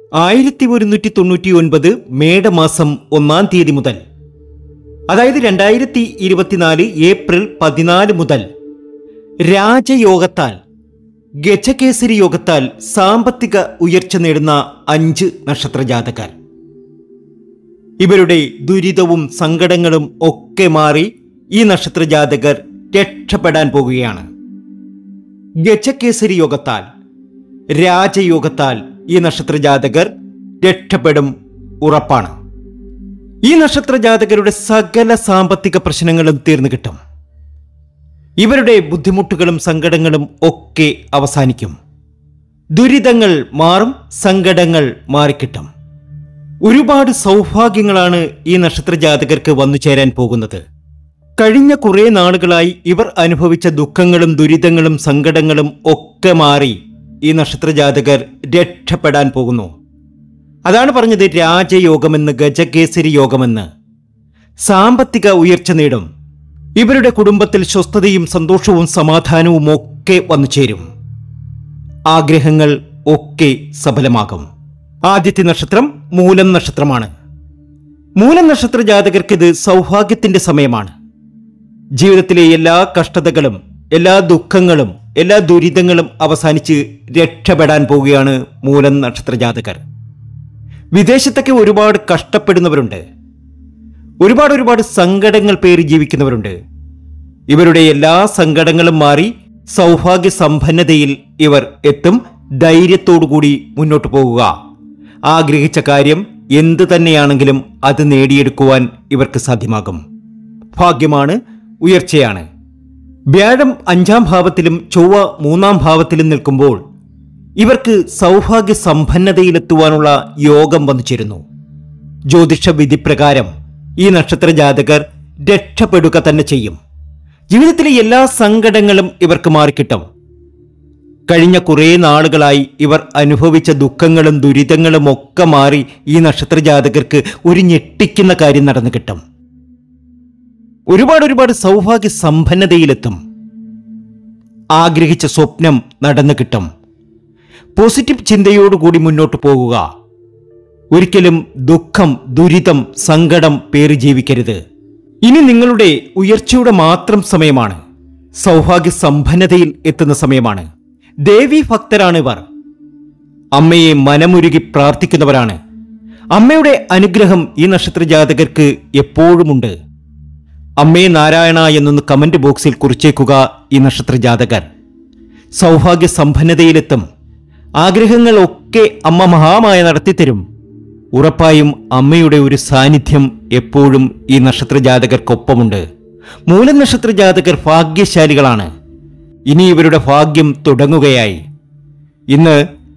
1199 മേടമാസം 1-ാം തീയതി മുതൽ, അതായത് 2024 ഏപ്രിൽ 14 മുതൽ രാജയോഗത്താൽ, ഗജകേസരി യോഗത്താൽ സാമ്പത്തിക ഉയർച്ച നേടുന്ന 5 നക്ഷത്രജാതകർ. ഇവരുടെ ദുരിതവും സങ്കടങ്ങളും ഒക്കെ മാറി ഈ നക്ഷത്രജാതകർ രക്ഷപ്പെടാൻ പോകുകയാണ്. ഗജകേസരി യോഗത്താൽ, രാജയോഗത്താൽ ഈ നക്ഷത്രജാതകർ രക്ഷപ്പെടും, ഉറപ്പാണ്. ഈ നക്ഷത്രജാതകരുടെ സകല സാമ്പത്തിക പ്രശ്നങ്ങളും തീർന്നു കിട്ടും. ഇവരുടെ ബുദ്ധിമുട്ടുകളും സങ്കടങ്ങളും ഒക്കെ അവസാനിക്കും. ദുരിതങ്ങൾ മാറും, സങ്കടങ്ങൾ മാറിക്കിട്ടും. ഒരുപാട് സൗഭാഗ്യങ്ങളാണ് ഈ നക്ഷത്രജാതകർക്ക് വന്നു ചേരാൻ പോകുന്നത്. കഴിഞ്ഞ കുറേ നാളുകളായി ഇവർ അനുഭവിച്ച ദുഃഖങ്ങളും ദുരിതങ്ങളും സങ്കടങ്ങളും ഒക്കെ മാറി ഈ നക്ഷത്രജാതകർ രക്ഷപ്പെടാൻ പോകുന്നു. അതാണ് പറഞ്ഞത് രാജയോഗമെന്ന്, ഗജകേസരി യോഗമെന്ന്. സാമ്പത്തിക ഉയർച്ച നേടും. ഇവരുടെ കുടുംബത്തിൽ സ്വസ്ഥതയും സന്തോഷവും സമാധാനവും ഒക്കെ വന്നു ചേരും. ആഗ്രഹങ്ങൾ ഒക്കെ സഫലമാകും. ആദ്യത്തെ നക്ഷത്രം മൂലം നക്ഷത്രമാണ്. മൂലം നക്ഷത്ര ജാതകർക്ക് ഇത് സൗഭാഗ്യത്തിന്റെ സമയമാണ്. ജീവിതത്തിലെ എല്ലാ കഷ്ടതകളും, എല്ലാ ദുഃഖങ്ങളും, എല്ലാ ദുരിതങ്ങളും അവസാനിച്ച് രക്ഷപ്പെടാൻ പോവുകയാണ് മൂലം നക്ഷത്ര ജാതകർ. വിദേശത്തൊക്കെ ഒരുപാട് കഷ്ടപ്പെടുന്നവരുണ്ട്. ഒരുപാട് സങ്കടങ്ങൾ പേറി ജീവിക്കുന്നവരുണ്ട്. ഇവരുടെ എല്ലാ സങ്കടങ്ങളും മാറി സൗഭാഗ്യ സമ്പന്നതയിൽ ഇവർ എത്തും. ധൈര്യത്തോടുകൂടി മുന്നോട്ട് പോകുക. ആഗ്രഹിച്ച കാര്യം എന്തു തന്നെയാണെങ്കിലും അത് നേടിയെടുക്കുവാൻ ഇവർക്ക് സാധ്യമാകും. ഭാഗ്യമാണ്, ഉയർച്ചയാണ്. വ്യാഴം 5-ാം ഭാവത്തിലും ചൊവ്വ 3-ാം ഭാവത്തിലും നിൽക്കുമ്പോൾ ഇവർക്ക് സൗഭാഗ്യ സമ്പന്നതയിലെത്തുവാനുള്ള യോഗം വന്നു ചേരുന്നു. ജ്യോതിഷ വിധിപ്രകാരം ഈ നക്ഷത്ര ജാതകർ രക്ഷപ്പെടുക തന്നെ ചെയ്യും. ജീവിതത്തിലെ എല്ലാ സങ്കടങ്ങളും ഇവർക്ക് മാറിക്കിട്ടും. കഴിഞ്ഞ കുറേ നാളുകളായി ഇവർ അനുഭവിച്ച ദുഃഖങ്ങളും ദുരിതങ്ങളും ഒക്കെ മാറി ഈ നക്ഷത്ര ജാതകർക്ക് ഒരു ഞെട്ടിക്കുന്ന കാര്യം നടന്നു കിട്ടും. ഒരുപാട് സൗഭാഗ്യ സമ്പന്നതയിലെത്തും. ആഗ്രഹിച്ച സ്വപ്നം നടന്നു കിട്ടും. പോസിറ്റീവ് ചിന്തയോടുകൂടി മുന്നോട്ട് പോകുക. ഒരിക്കലും ദുഃഖം, ദുരിതം, സങ്കടം പേറി ജീവിക്കരുത്. ഇനി നിങ്ങളുടെ ഉയർച്ചയുടെ മാത്രം സമയമാണ്. സൗഭാഗ്യ സമ്പന്നതയിൽ എത്തുന്ന സമയമാണ്. ദേവി ഭക്തരാണ് ഇവർ. അമ്മയെ മനമുരുകി പ്രാർത്ഥിക്കുന്നവരാണ്. അമ്മയുടെ അനുഗ്രഹം ഈ നക്ഷത്ര ജാതകർക്ക് എപ്പോഴുമുണ്ട്. അമ്മേ നാരായണ എന്നൊന്ന് കമന്റ് ബോക്സിൽ കുറിച്ചേക്കുക ഈ നക്ഷത്ര ജാതകർ. സൗഭാഗ്യ സമ്പന്നതയിലെത്തും. ആഗ്രഹങ്ങൾ ഒക്കെ അമ്മ മഹാമായ നടത്തിത്തരും. ഉറപ്പായും അമ്മയുടെ ഒരു സാന്നിധ്യം എപ്പോഴും ഈ നക്ഷത്ര ജാതകർക്കൊപ്പമുണ്ട്. മൂലം നക്ഷത്ര ജാതകർ ഭാഗ്യശാലികളാണ്. ഇനി ഇവരുടെ ഭാഗ്യം തുടങ്ങുകയായി. ഇന്ന്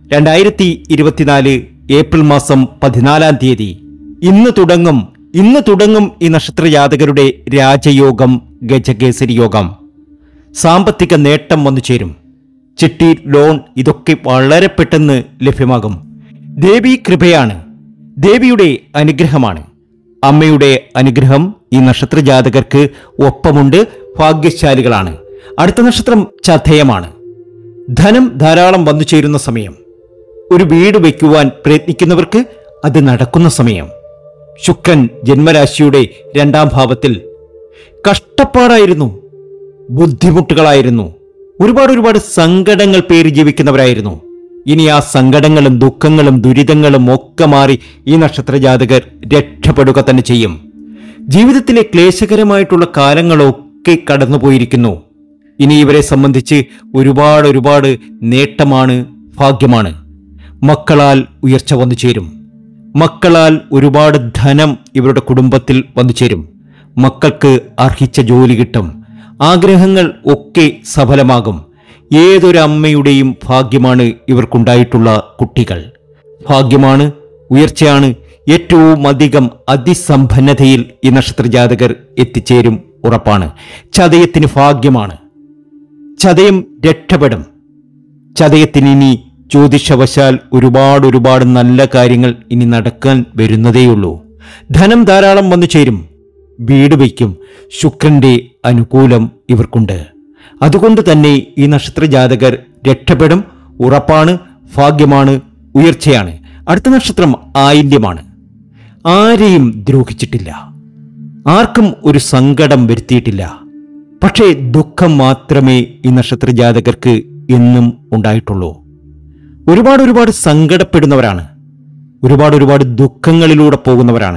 2024 ഏപ്രിൽ മാസം 14-ാം തീയതി. ഇന്ന് തുടങ്ങും ഈ നക്ഷത്ര ജാതകരുടെ രാജയോഗം, ഗജകേസരി യോഗം. സാമ്പത്തിക നേട്ടം വന്നു ചേരും. ചിട്ടി, ലോൺ ഇതൊക്കെ വളരെ പെട്ടെന്ന് ലഭ്യമാകും. ദേവി കൃപയാണ്, ദേവിയുടെ അനുഗ്രഹമാണ്. അമ്മയുടെ അനുഗ്രഹം ഈ നക്ഷത്ര ജാതകർക്ക് ഒപ്പമുണ്ട്. ഭാഗ്യശാലികളാണ്. അടുത്ത നക്ഷത്രം ചതയമാണ്. ധനം ധാരാളം വന്നു ചേരുന്ന സമയം. ഒരു വീട് വയ്ക്കുവാൻ പ്രയത്നിക്കുന്നവർക്ക് അത് നടക്കുന്ന സമയം. ശുക്രൻ ജന്മരാശിയുടെ 2-ാം ഭാവത്തിൽ. കഷ്ടപ്പാടായിരുന്നു, ബുദ്ധിമുട്ടുകളായിരുന്നു, ഒരുപാട് സങ്കടങ്ങൾ പേറി ജീവിക്കുന്നവരായിരുന്നു. ഇനി ആ സങ്കടങ്ങളും ദുഃഖങ്ങളും ദുരിതങ്ങളും ഒക്കെ മാറി ഈ നക്ഷത്ര ജാതകർ രക്ഷപ്പെടുക തന്നെ ചെയ്യും. ജീവിതത്തിലെ ക്ലേശകരമായിട്ടുള്ള കാലങ്ങളൊക്കെ കടന്നുപോയിരിക്കുന്നു. ഇനി ഇവരെ സംബന്ധിച്ച് ഒരുപാട് നേട്ടമാണ്, ഭാഗ്യമാണ്. മക്കളാൽ ഉയർച്ച വന്നു ചേരും. മക്കളാൽ ഒരുപാട് ധനം ഇവരുടെ കുടുംബത്തിൽ വന്നു ചേരും. മക്കൾക്ക് അർഹിച്ച ജോലി കിട്ടും. ആഗ്രഹങ്ങൾ ഒക്കെ സഫലമാകും. ഏതൊരു അമ്മയുടെയും ഭാഗ്യമാണ് ഇവർക്കുണ്ടായിട്ടുള്ള കുട്ടികൾ. ഭാഗ്യമാണ്, ഉയർച്ചയാണ്. ഏറ്റവും അധികം അതിസമ്പന്നതയിൽ ഈ നക്ഷത്ര ജാതകർ എത്തിച്ചേരും, ഉറപ്പാണ്. ചതയത്തിന് ഭാഗ്യമാണ്. ചതയം രക്ഷപ്പെടും. ചതയത്തിന് ഇനി ജ്യോതിഷവശാൽ ഒരുപാട് നല്ല കാര്യങ്ങൾ ഇനി നടക്കാൻ വരുന്നതേയുള്ളൂ. ധനം ധാരാളം വന്നു ചേരും. വീട് വയ്ക്കും. ശുക്രന്റെ അനുകൂലം ഇവർക്കുണ്ട്. അതുകൊണ്ട് തന്നെ ഈ നക്ഷത്ര ജാതകർ രക്ഷപ്പെടും, ഉറപ്പാണ്. ഭാഗ്യമാണ്, ഉയർച്ചയാണ്. അടുത്ത നക്ഷത്രം ആയില്യമാണ്. ആരെയും ദ്രോഹിച്ചിട്ടില്ല, ആർക്കും ഒരു സങ്കടം വരുത്തിയിട്ടില്ല. പക്ഷേ ദുഃഖം മാത്രമേ ഈ നക്ഷത്ര ജാതകർക്ക് എന്നും ഉണ്ടായിട്ടുള്ളൂ. ഒരുപാട് സങ്കടപ്പെടുന്നവരാണ്, ഒരുപാട് ദുഃഖങ്ങളിലൂടെ പോകുന്നവരാണ്.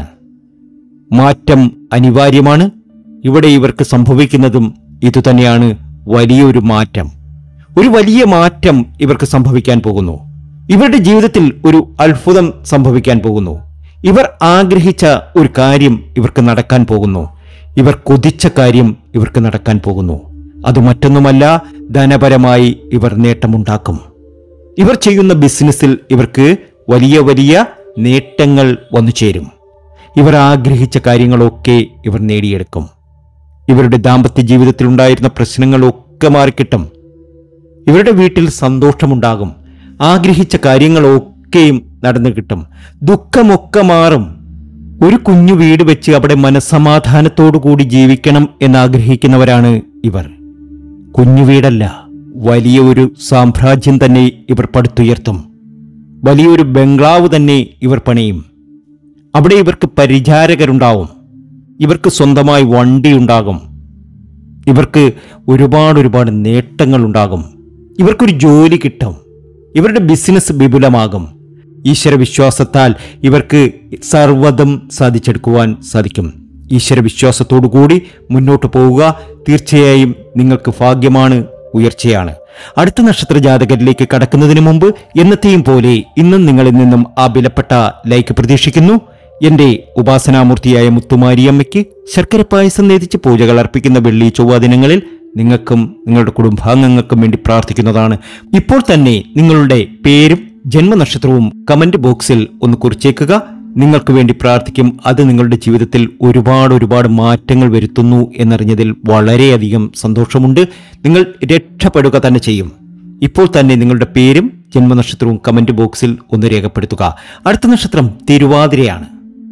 മാറ്റം അനിവാര്യമാണ്. ഇവിടെ ഇവർക്ക് സംഭവിക്കുന്നതും ഇതുതന്നെയാണ്, വലിയൊരു മാറ്റം. ഒരു വലിയ മാറ്റം ഇവർക്ക് സംഭവിക്കാൻ പോകുന്നു. ഇവരുടെ ജീവിതത്തിൽ ഒരു അത്ഭുതം സംഭവിക്കാൻ പോകുന്നു. ഇവർ ആഗ്രഹിച്ച ഒരു കാര്യം ഇവർക്ക് നടക്കാൻ പോകുന്നു. ഇവർ കൊതിച്ച കാര്യം ഇവർക്ക് നടക്കാൻ പോകുന്നു. അത് മറ്റൊന്നുമല്ല, ധനപരമായി ഇവർ നേട്ടമുണ്ടാക്കും. ഇവർ ചെയ്യുന്ന ബിസിനസ്സിൽ ഇവർക്ക് വലിയ നേട്ടങ്ങൾ വന്നു ചേരും. ഇവർ ആഗ്രഹിച്ച കാര്യങ്ങളൊക്കെ ഇവർ നേടിയെടുക്കും. ഇവരുടെ ദാമ്പത്യ ജീവിതത്തിൽ ഉണ്ടായിരുന്ന പ്രശ്നങ്ങളൊക്കെ മാറിക്കിട്ടും. ഇവരുടെ വീട്ടിൽ സന്തോഷമുണ്ടാകും. ആഗ്രഹിച്ച കാര്യങ്ങളൊക്കെയും നടന്നു കിട്ടും. ദുഃഖമൊക്കെ മാറും. ഒരു കുഞ്ഞു വീട് വെച്ച് അവിടെ മനസ്സമാധാനത്തോടു കൂടി ജീവിക്കണം എന്നാഗ്രഹിക്കുന്നവരാണ് ഇവർ. കുഞ്ഞു വീടല്ല, വലിയ ഒരു സാമ്രാജ്യം തന്നെ ഇവർ പടുത്തുയർത്തും. വലിയൊരു ബംഗ്ലാവ് തന്നെ ഇവർ പണിയും. അവിടെ ഇവർക്ക് പരിചാരകരുണ്ടാവും. ഇവർക്ക് സ്വന്തമായി വണ്ടി ഉണ്ടാകും. ഇവർക്ക് ഒരുപാട് നേട്ടങ്ങൾ ഉണ്ടാകും. ഇവർക്കൊരു ജോലി കിട്ടും. ഇവരുടെ ബിസിനസ് വിപുലമാകും. ഈശ്വരവിശ്വാസത്താൽ ഇവർക്ക് സർവ്വതും സാധിച്ചെടുക്കുവാൻ സാധിക്കും. ഈശ്വരവിശ്വാസത്തോടു കൂടി മുന്നോട്ട് പോവുക. തീർച്ചയായും നിങ്ങൾക്ക് ഭാഗ്യമാണ്, ഉയർച്ചയാണ്. അടുത്ത നക്ഷത്ര ജാതകരിലേക്ക് കടക്കുന്നതിന് മുമ്പ് എന്നത്തെയും പോലെ ഇന്നും നിങ്ങളിൽ നിന്നും ആ വിലപ്പെട്ട ലൈക്ക് പ്രതീക്ഷിക്കുന്നു. എന്റെ ഉപാസനാമൂർത്തിയായ മുത്തുമാരിയമ്മയ്ക്ക് ശർക്കര പായസം നേതിച്ച് പൂജകൾ അർപ്പിക്കുന്ന വെള്ളി ചൊവ്വ ദിനങ്ങളിൽ നിങ്ങൾക്കും നിങ്ങളുടെ കുടുംബാംഗങ്ങൾക്കും വേണ്ടി പ്രാർത്ഥിക്കുന്നതാണ്. ഇപ്പോൾ തന്നെ നിങ്ങളുടെ പേരും ജന്മനക്ഷത്രവും കമന്റ് ബോക്സിൽ ഒന്ന് കുറിച്ചേക്കുക. നിങ്ങൾക്ക് വേണ്ടി പ്രാർത്ഥിക്കും. അത് നിങ്ങളുടെ ജീവിതത്തിൽ ഒരുപാട് മാറ്റങ്ങൾ വരുത്തുന്നു എന്നറിഞ്ഞതിൽ വളരെയധികം സന്തോഷമുണ്ട്. നിങ്ങൾ രക്ഷപ്പെടുക തന്നെ ചെയ്യും. ഇപ്പോൾ തന്നെ നിങ്ങളുടെ പേരും ജന്മനക്ഷത്രവും കമന്റ് ബോക്സിൽ ഒന്ന് രേഖപ്പെടുത്തുക. അടുത്ത നക്ഷത്രം തിരുവാതിരയാണ്.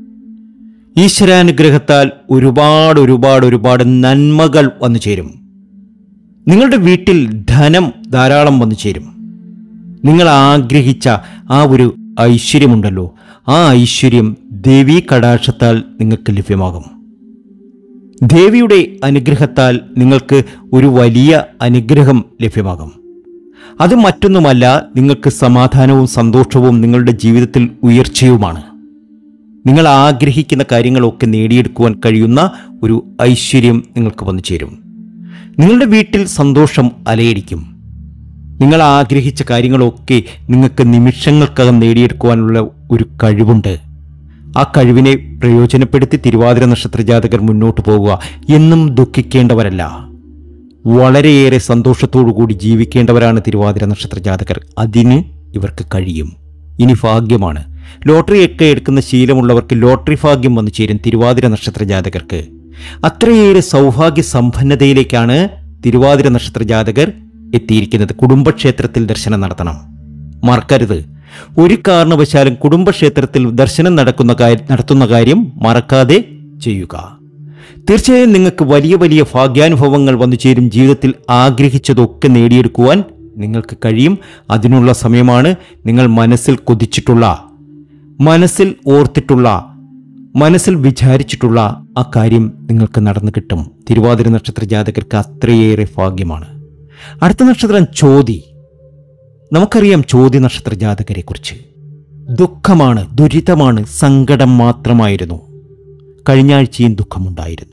ഈശ്വരാനുഗ്രഹത്താൽ ഒരുപാട് നന്മകൾ വന്നു ചേരും. നിങ്ങളുടെ വീട്ടിൽ ധനം ധാരാളം വന്നു ചേരും. നിങ്ങൾ ആഗ്രഹിച്ച ആ ഒരു ഐശ്വര്യമുണ്ടല്ലോ, ആ ഐശ്വര്യം ദേവീ കടാക്ഷത്താൽ നിങ്ങൾക്ക് ലഭ്യമാകും. ദേവിയുടെ അനുഗ്രഹത്താൽ നിങ്ങൾക്ക് ഒരു വലിയ അനുഗ്രഹം ലഭ്യമാകും. അത് മറ്റൊന്നുമല്ല, നിങ്ങൾക്ക് സമാധാനവും സന്തോഷവും നിങ്ങളുടെ ജീവിതത്തിൽ ഉയർച്ചയുമാണ്. നിങ്ങൾ ആഗ്രഹിക്കുന്ന കാര്യങ്ങളൊക്കെ നേടിയെടുക്കുവാൻ കഴിയുന്ന ഒരു ഐശ്വര്യം നിങ്ങൾക്ക് വന്നു ചേരും. നിങ്ങളുടെ വീട്ടിൽ സന്തോഷം അലയടിക്കും. നിങ്ങൾ ആഗ്രഹിച്ച കാര്യങ്ങളൊക്കെ നിങ്ങൾക്ക് നിമിഷങ്ങൾക്കകം നേടിയെടുക്കുവാനുള്ള ഒരു കഴിവുണ്ട്. ആ കഴിവിനെ പ്രയോജനപ്പെടുത്തി തിരുവാതിര നക്ഷത്ര ജാതകർ മുന്നോട്ട് പോകുക. എന്നും ദുഃഖിക്കേണ്ടവരല്ല, വളരെയേറെ സന്തോഷത്തോടു കൂടി ജീവിക്കേണ്ടവരാണ് തിരുവാതിര നക്ഷത്ര ജാതകർ. അതിന് ഇവർക്ക് കഴിയും. ഇനി ഭാഗ്യമാണ്. ലോട്ടറിയൊക്കെ എടുക്കുന്ന ശീലമുള്ളവർക്ക് ലോട്ടറി ഭാഗ്യം വന്നു ചേരും തിരുവാതിര നക്ഷത്ര ജാതകർക്ക്. അത്രയേറെ സൗഭാഗ്യ സമ്പന്നതയിലേക്കാണ് തിരുവാതിര നക്ഷത്ര ജാതകർ എത്തിയിരിക്കുന്നത്. കുടുംബക്ഷേത്രത്തിൽ ദർശനം നടത്തണം, മറക്കരുത്. ഒരു കാരണവശാലും കുടുംബക്ഷേത്രത്തിൽ ദർശനം നടത്തുന്ന കാര്യം മറക്കാതെ ചെയ്യുക. തീർച്ചയായും നിങ്ങൾക്ക് വലിയ ഭാഗ്യാനുഭവങ്ങൾ വന്നു ചേരും. ജീവിതത്തിൽ ആഗ്രഹിച്ചതൊക്കെ നേടിയെടുക്കുവാൻ നിങ്ങൾക്ക് കഴിയും. അതിനുള്ള സമയമാണ്. നിങ്ങൾ മനസ്സിൽ കൊതിച്ചിട്ടുള്ള, മനസ്സിൽ ഓർത്തിട്ടുള്ള, മനസ്സിൽ വിചാരിച്ചിട്ടുള്ള ആ കാര്യം നിങ്ങൾക്ക് നടന്നു കിട്ടും. തിരുവാതിര നക്ഷത്ര ജാതകർക്ക് അത്രയേറെ ഭാഗ്യമാണ്. അടുത്ത നക്ഷത്രം ചോതി. നമുക്കറിയാം ചോതി നക്ഷത്ര ജാതകരെ കുറിച്ച്. ദുഃഖമാണ്, ദുരിതമാണ്, സങ്കടം മാത്രമായിരുന്നു. കഴിഞ്ഞ ആഴ്ചയും ദുഃഖമുണ്ടായിരുന്നു.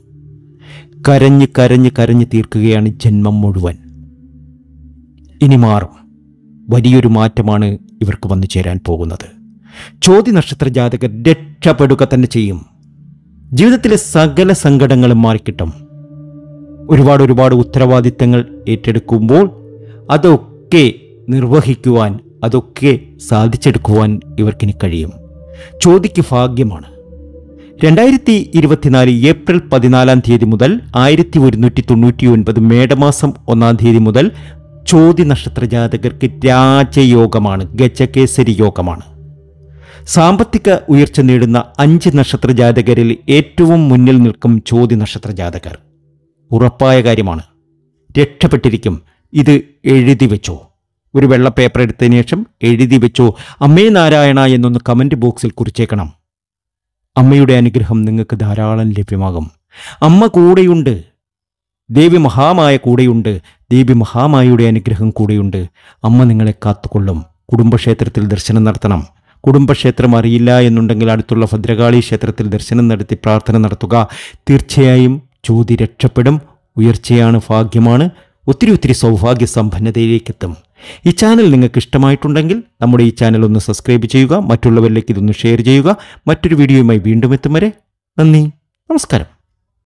കരഞ്ഞ് തീർക്കുകയാണ് ജന്മം മുഴുവൻ. ഇനി മാറും. വലിയൊരു മാറ്റമാണ് ഇവർക്ക് വന്നു ചേരാൻ പോകുന്നത്. ചോതി നക്ഷത്ര ജാതകർ രക്ഷപ്പെടുക തന്നെ ചെയ്യും. ജീവിതത്തിലെ സകല സങ്കടങ്ങളും മാറിക്കിട്ടും. ഒരുപാട് ഉത്തരവാദിത്തങ്ങൾ ഏറ്റെടുക്കുമ്പോൾ അതൊക്കെ നിർവഹിക്കുവാൻ, അതൊക്കെ സാധിച്ചെടുക്കുവാൻ ഇവർക്കിനി കഴിയും. ചോതിക്ക് ഭാഗ്യമാണ്. 2024 ഏപ്രിൽ 14 മുതൽ 1199 മേടമാസം 1 മുതൽ ചോതി നക്ഷത്ര ജാതകർക്ക് രാജയോഗമാണ്, ഗജകേസരി യോഗമാണ്. സാമ്പത്തിക ഉയർച്ച നേടുന്ന 5 നക്ഷത്ര ജാതകരിൽ ഏറ്റവും മുന്നിൽ നിൽക്കും ചോതി നക്ഷത്ര ജാതകർ. ഉറപ്പായ കാര്യമാണ്. രക്ഷപ്പെട്ടിരിക്കും. ഇത് എഴുതി വെച്ചോ. ഒരു വെള്ള പേപ്പർ എടുത്തതിന് ശേഷം എഴുതി വെച്ചോ, അമ്മേ നാരായണ എന്നൊന്ന് കമൻറ്റ് ബോക്സിൽ കുറിച്ചേക്കണം. അമ്മയുടെ അനുഗ്രഹം നിങ്ങൾക്ക് ധാരാളം ലഭ്യമാകും. അമ്മ കൂടെയുണ്ട്, ദേവി മഹാമായ കൂടെയുണ്ട്, ദേവി മഹാമായയുടെ അനുഗ്രഹം കൂടെയുണ്ട്. അമ്മ നിങ്ങളെ കാത്തുകൊള്ളും. കുടുംബക്ഷേത്രത്തിൽ ദർശനം നടത്തണം. കുടുംബക്ഷേത്രം അറിയില്ല എന്നുണ്ടെങ്കിൽ അടുത്തുള്ള ഭദ്രകാളി ക്ഷേത്രത്തിൽ ദർശനം നടത്തി പ്രാർത്ഥന നടത്തുക. തീർച്ചയായും ജ്യോതി രക്ഷപ്പെടും. ഉയർച്ചയാണ്, ഭാഗ്യമാണ്. ഒത്തിരി സൗഭാഗ്യ സമ്പന്നതയിലേക്കെത്തും. ഈ ചാനൽ നിങ്ങൾക്ക് ഇഷ്ടമായിട്ടുണ്ടെങ്കിൽ നമ്മുടെ ഈ ചാനൽ ഒന്ന് സബ്സ്ക്രൈബ് ചെയ്യുക, മറ്റുള്ളവരിലേക്ക് ഇതൊന്ന് ഷെയർ ചെയ്യുക. മറ്റൊരു വീഡിയോയുമായി വീണ്ടും എത്തും വരെ നന്ദി, നമസ്കാരം.